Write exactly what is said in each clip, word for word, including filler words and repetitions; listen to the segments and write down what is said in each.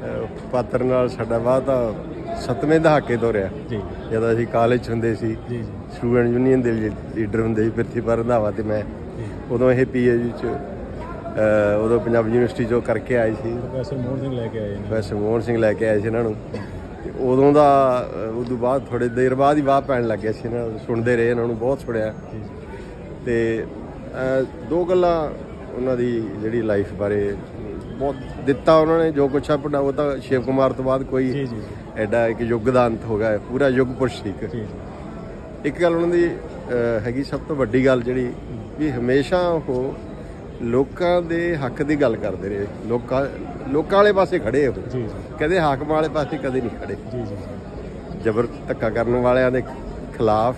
ਪਾਤਰ ਨਾਲ ਸਾਡਾ ਵਾਹ ਤਾਂ ਸੱਤਵੇਂ ਦਹਾਕੇ ਤੋਂ ਰਿਹਾ ਜੀ। ਜਦੋਂ ਅਸੀਂ ਕਾਲਜ ਹੁੰਦੇ ਸੀ, ਜੀ ਜੀ ਸਟੂਡੈਂਟ ਯੂਨੀਅਨ ਦੇ ਲੀਡਰ ਹੁੰਦੇ ਸੀ ਪ੍ਰਿਥੀਪਾਲ ਰੰਧਾਵਾ ਤੇ ਮੈਂ। ਉਦੋਂ ਇਹ ਪੀ ਐਚ ਡੀ 'ਚ ਉਦੋਂ ਪੰਜਾਬ ਯੂਨੀਵਰਸਿਟੀ 'ਚੋਂ ਕਰਕੇ ਆਏ ਸੀ। ਪ੍ਰੋਫੈਸਰ ਮੋਹਨ ਸਿੰਘ ਲੈ ਕੇ ਆਏ ਨੇ। ਪ੍ਰੋਫੈਸਰ ਮੋਹਨ ਸਿੰਘ ਲੈ ਕੇ ਆਏ ਸੀ ਇਹਨਾਂ ਨੂੰ। ਅਤੇ ਉਦੋਂ ਦਾ ਉਦੋਂ ਬਾਅਦ ਥੋੜ੍ਹੇ ਦੇਰ ਬਾਅਦ ਹੀ ਵਾਹ ਪੈਣ ਲੱਗ ਗਿਆ ਸੀ ਇਹਨਾਂ ਨੂੰ, ਸੁਣਦੇ ਰਹੇ ਇਹਨਾਂ ਨੂੰ, ਬਹੁਤ ਸੁਣਿਆ। ਅਤੇ ਦੋ ਗੱਲਾਂ ਉਹਨਾਂ ਦੀ ਜਿਹੜੀ ਲਾਈਫ ਬਾਰੇ ਬਹੁਤ ਦਿੱਤਾ ਉਹਨਾਂ ਨੇ, ਜੋ ਕੁਛ ਆਪਣਾ ਉਹ ਤਾਂ ਸ਼ਿਵ ਕੁਮਾਰ ਤੋਂ ਬਾਅਦ ਕੋਈ ਐਡਾ ਇੱਕ ਯੁੱਗ ਦਾ ਅੰਤ ਹੋ ਗਿਆ, ਪੂਰਾ ਯੁੱਗ ਪੁਰਸ਼ ਸੀ। ਇੱਕ ਗੱਲ ਉਹਨਾਂ ਦੀ ਹੈਗੀ ਸਭ ਤੋਂ ਵੱਡੀ ਗੱਲ ਜਿਹੜੀ ਵੀ ਹਮੇਸ਼ਾ ਉਹ ਲੋਕਾਂ ਦੇ ਹੱਕ ਦੀ ਗੱਲ ਕਰਦੇ ਰਹੇ, ਲੋਕਾਂ ਲੋਕਾਂ ਵਾਲੇ ਪਾਸੇ ਖੜੇ ਹੋ, ਕਦੇ ਹਾਕਮ ਵਾਲੇ ਪਾਸੇ ਕਦੇ ਨਹੀਂ ਖੜੇ, ਜ਼ਬਰ ਧੱਕਾ ਕਰਨ ਵਾਲਿਆਂ ਦੇ ਖਿਲਾਫ।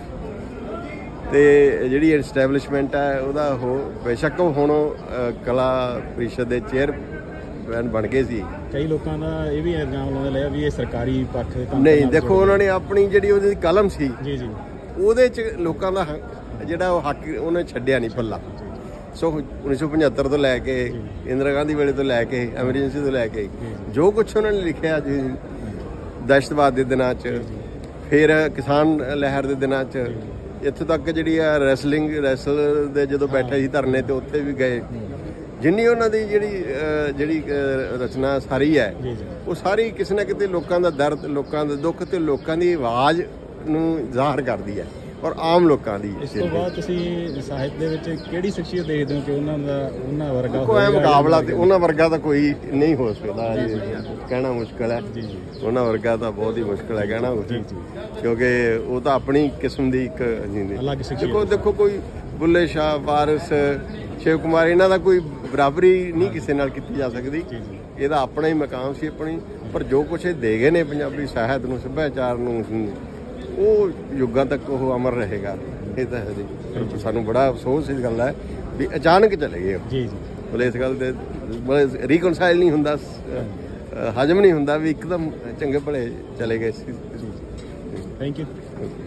ਅਤੇ ਜਿਹੜੀ ਐਸਟੈਬਲਿਸ਼ਮੈਂਟ ਹੈ ਉਹਦਾ ਉਹ ਬੇਸ਼ੱਕ ਹੁਣ ਕਲਾ ਪ੍ਰੀਸ਼ਦ ਦੇ ਚੇਅਰਮੈਨ ਬਣ ਗਏ ਸੀ। ਕਈ ਲੋਕਾਂ ਦਾ ਇਹ ਵੀ ਇਲਜ਼ਾਮ ਲਾਉਂਦੇ ਲਿਆ ਵੀ ਇਹ ਸਰਕਾਰੀ ਪੱਖ ਨਹੀਂ, ਦੇਖੋ ਉਹਨਾਂ ਨੇ ਆਪਣੀ ਜਿਹੜੀ ਉਹਦੀ ਕਲਮ ਸੀ ਜੀ ਜੀ ਉਹਦੇ 'ਚ ਲੋਕਾਂ ਦਾ ਜਿਹੜਾ ਉਹ ਹੱਕ ਉਹਨੇ ਛੱਡਿਆ ਨਹੀਂ ਪੱਲਾ। ਸੋ ਉੱਨੀ ਸੌ ਪਝੱਤਰ ਤੋਂ ਲੈ ਕੇ ਇੰਦਰਾ ਗਾਂਧੀ ਵੇਲੇ ਤੋਂ ਲੈ ਕੇ ਐਮਰਜੈਂਸੀ ਤੋਂ ਲੈ ਕੇ ਜੋ ਕੁਛ ਉਹਨਾਂ ਨੇ ਲਿਖਿਆ ਜੀ, ਦਹਿਸ਼ਤਵਾਦ ਦੇ ਦਿਨਾਂ 'ਚ, ਫਿਰ ਕਿਸਾਨ ਲਹਿਰ ਦੇ ਦਿਨਾਂ 'ਚ, ਇੱਥੋਂ ਤੱਕ ਜਿਹੜੀ ਆ ਰੈਸਲਿੰਗ ਰੈਸਲ ਦੇ ਜਦੋਂ ਬੈਠੇ ਸੀ ਧਰਨੇ ਤੇ ਉੱਥੇ ਵੀ ਗਏ। ਜਿੰਨੀ ਉਹਨਾਂ ਦੀ ਜਿਹੜੀ ਜਿਹੜੀ ਰਚਨਾ ਸਾਰੀ ਹੈ ਉਹ ਸਾਰੀ ਕਿਸੇ ਨਾ ਕਿਤੇ ਲੋਕਾਂ ਦਾ ਦਰਦ, ਲੋਕਾਂ ਦਾ ਦੁੱਖ ਤੇ ਲੋਕਾਂ ਦੀ ਆਵਾਜ਼ ਨੂੰ ਜ਼ਾਹਰ ਕਰਦੀ ਹੈ, ਔਰ ਆਮ ਲੋਕਾਂ ਦੀ। ਇਸ ਤੋਂ ਬਾਅਦ ਤੁਸੀਂ ਸਾਹਿਤ ਦੇ ਵਿੱਚ ਕਿਹੜੀ ਸ਼ਖਸੀਅਤ ਦੇਖਦੇ ਹੋ ਕਿ ਉਹਨਾਂ ਦਾ ਉਹਨਾਂ ਵਰਗਾ ਕੋਈ ਮੁਕਾਬਲਾ ਤੇ ਉਹਨਾਂ ਵਰਗਾ ਤਾਂ ਕੋਈ ਨਹੀਂ ਹੋ ਸਕਦਾ, ਕਹਿਣਾ ਮੁਸ਼ਕਿਲ ਹੈ। ਉਹਨਾਂ ਵਰਗਾ ਤਾਂ ਬਹੁਤ ਹੀ ਮੁਸ਼ਕਿਲ ਹੈ ਕਹਿਣਾ, ਕਿਉਂਕਿ ਉਹ ਤਾਂ ਆਪਣੀ ਕਿਸਮ ਦੀ ਇੱਕ ਦੇਖੋ ਦੇਖੋ ਕੋਈ ਬੁੱਲੇ ਸ਼ਾਹ, ਵਾਰਿਸ, ਸ਼ਿਵ ਕੁਮਾਰ, ਇਹਨਾਂ ਦਾ ਕੋਈ ਬਰਾਬਰੀ ਨਹੀਂ ਕਿਸੇ ਨਾਲ ਕੀਤੀ ਜਾ ਸਕਦੀ। ਇਹਦਾ ਆਪਣਾ ਹੀ ਮਕਾਮ ਸੀ ਆਪਣੀ, ਪਰ ਜੋ ਕੁਛ ਇਹ ਦੇ ਗਏ ਨੇ ਪੰਜਾਬੀ ਸਾਹਿਤ ਨੂੰ, ਸੱਭਿਆਚਾਰ ਨੂੰ, ਉਹ ਯੁੱਗਾਂ ਤੱਕ ਉਹ ਅਮਰ ਰਹੇਗਾ। ਇਹ ਤਾਂ ਹੈ ਜੀ, ਸਾਨੂੰ ਬੜਾ ਅਫਸੋਸ ਇਸ ਗੱਲ ਹੈ ਵੀ ਅਚਾਨਕ ਚਲੇ ਗਏ ਜੀ ਜੀ। ਮਤਲਬ ਇਸ ਗੱਲ ਦੇ ਮਤਲਬ ਰੀਕਨਸਾਈਲ ਨਹੀਂ ਹੁੰਦਾ, ਹਜਮ ਨਹੀਂ ਹੁੰਦਾ ਵੀ ਇੱਕਦਮ ਚੰਗੇ ਭਲੇ ਚਲੇ ਗਏ ਸੀ। Thank you.